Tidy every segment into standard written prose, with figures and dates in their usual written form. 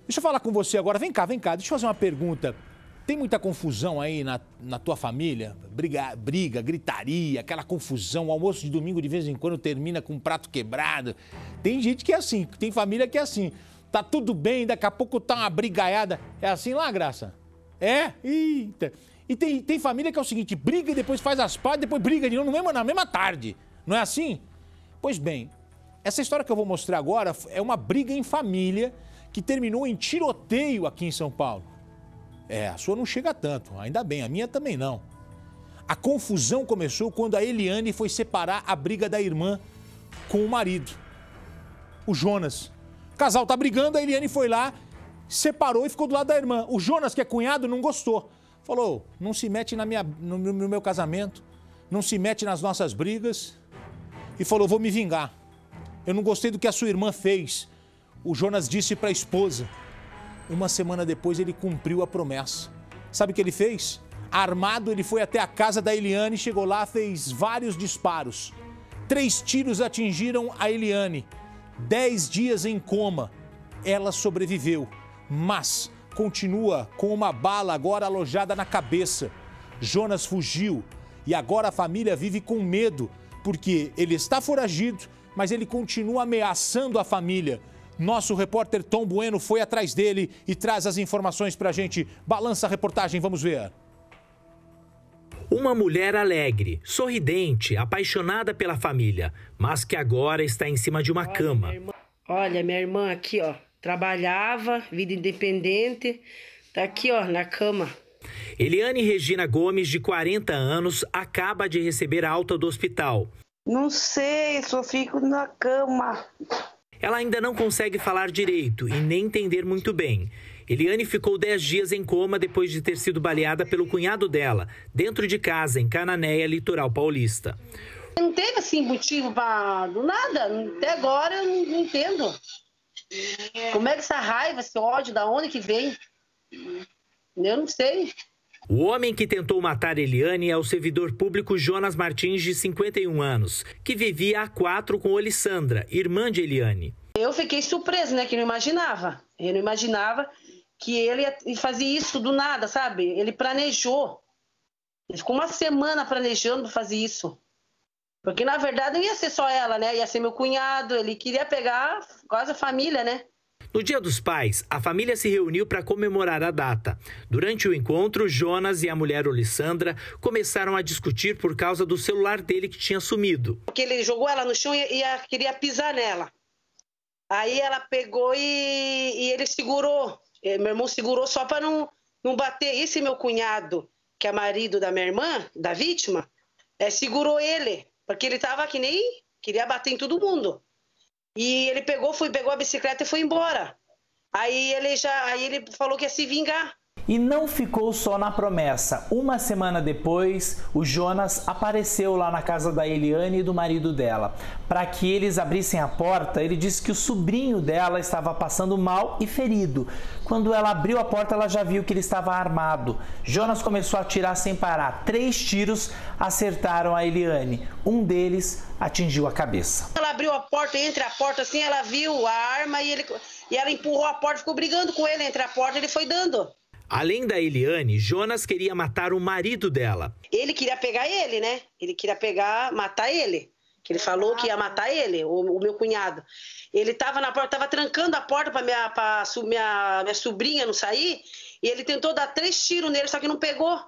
Deixa eu falar com você agora. Vem cá, deixa eu fazer uma pergunta. Tem muita confusão aí na tua família? Briga, gritaria, aquela confusão. O almoço de domingo de vez em quando termina com um prato quebrado. Tem gente que é assim, tem família que é assim. Tá tudo bem, daqui a pouco tá uma brigaiada. É assim lá, Graça? É? Eita. E tem família que é o seguinte, briga e depois faz as pazes, depois briga de novo na mesma tarde. Não é assim? Pois bem, essa história que eu vou mostrar agora é uma briga em família que terminou em tiroteio aqui em São Paulo. É, a sua não chega tanto, ainda bem, a minha também não. A confusão começou quando a Eliane foi separar a briga da irmã com o marido, o Jonas. O casal tá brigando, a Eliane foi lá, separou e ficou do lado da irmã. O Jonas, que é cunhado, não gostou. Falou, não se mete no meu casamento, não se mete nas nossas brigas. E falou, vou me vingar. Eu não gostei do que a sua irmã fez. O Jonas disse para a esposa. Uma semana depois ele cumpriu a promessa. Sabe o que ele fez? Armado, ele foi até a casa da Eliane, chegou lá, fez vários disparos. 3 tiros atingiram a Eliane. 10 dias em coma. Ela sobreviveu, mas continua com uma bala agora alojada na cabeça. Jonas fugiu e agora a família vive com medo, porque ele está foragido, mas ele continua ameaçando a família. Nosso repórter Tom Bueno foi atrás dele e traz as informações pra gente. Balança a reportagem, vamos ver. Uma mulher alegre, sorridente, apaixonada pela família, mas que agora está em cima de uma cama. Olha, minha irmã aqui, ó, trabalhava, vida independente, tá aqui, ó, na cama. Eliane Regina Gomes, de 40 anos, acaba de receber alta do hospital. Não sei, só fico na cama. Ela ainda não consegue falar direito e nem entender muito bem. Eliane ficou 10 dias em coma depois de ter sido baleada pelo cunhado dela, dentro de casa, em Cananéia, litoral paulista. Não teve, assim, motivo do nada. Até agora eu não entendo. Como é que essa raiva, esse ódio, da onde que vem? Eu não sei. O homem que tentou matar Eliane é o servidor público Jonas Martins, de 51 anos, que vivia há 4 com Olissandra, irmã de Eliane. Eu fiquei surpresa, né, que não imaginava. Eu não imaginava que ele ia fazer isso do nada, sabe? Ele planejou. Ele ficou uma semana planejando fazer isso. Porque, na verdade, não ia ser só ela, né? Ia ser meu cunhado. Ele queria pegar quase a família, né? No Dia dos Pais, a família se reuniu para comemorar a data. Durante o encontro, Jonas e a mulher Olissandra começaram a discutir por causa do celular dele que tinha sumido. Porque ele jogou ela no chão e queria pisar nela. Aí ela pegou e ele segurou. Meu irmão segurou só para não bater. Esse meu cunhado, que é marido da minha irmã, da vítima, segurou ele. Porque ele estava que nem queria bater em todo mundo. E ele pegou a bicicleta e foi embora. Aí ele falou que ia se vingar. E não ficou só na promessa. Uma semana depois, o Jonas apareceu lá na casa da Eliane e do marido dela. Para que eles abrissem a porta, ele disse que o sobrinho dela estava passando mal e ferido. Quando ela abriu a porta, ela já viu que ele estava armado. Jonas começou a atirar sem parar. 3 tiros acertaram a Eliane. Um deles atingiu a cabeça. Ela abriu a porta, entre a porta assim, ela viu a arma e ela empurrou a porta, ficou brigando com ele entre a porta e ele foi dando. Além da Eliane, Jonas queria matar o marido dela. Ele queria pegar ele, né? Ele queria matar ele. Que ele falou que ia matar ele, o meu cunhado. Ele estava na porta, estava trancando a porta para minha sobrinha não sair. E ele tentou dar 3 tiros nele, só que não pegou.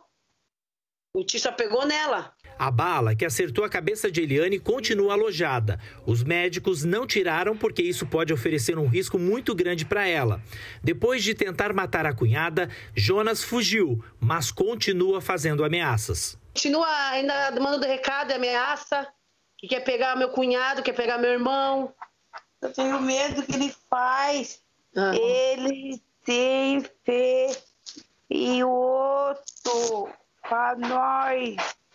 O tiro só pegou nela. A bala que acertou a cabeça de Eliane continua alojada. Os médicos não tiraram porque isso pode oferecer um risco muito grande para ela. Depois de tentar matar a cunhada, Jonas fugiu, mas continua fazendo ameaças. Continua ainda mandando recado e ameaça, que quer pegar meu cunhado, quer pegar meu irmão. Eu tenho medo que ele faz. Ele tem fé e o outro para nós.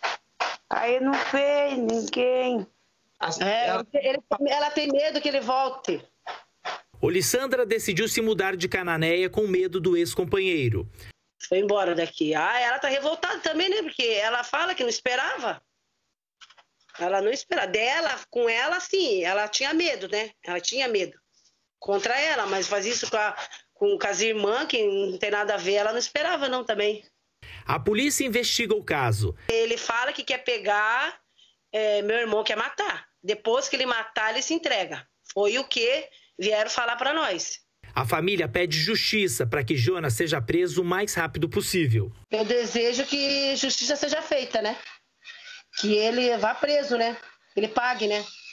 Aí não fez ninguém. Ela tem medo que ele volte. Olissandra decidiu se mudar de Cananéia com medo do ex-companheiro. Foi embora daqui. Ela tá revoltada também, né? Porque ela fala que não esperava. Ela não esperava. Com ela, sim, ela tinha medo, né? Ela tinha medo contra ela, mas faz isso com as irmãs, que não tem nada a ver, ela não esperava não também. A polícia investiga o caso. Ele fala que quer pegar, meu irmão quer matar. Depois que ele matar, ele se entrega. Foi o que vieram falar para nós. A família pede justiça para que Jonas seja preso o mais rápido possível. Eu desejo que justiça seja feita, né? Que ele vá preso, né? Ele pague, né?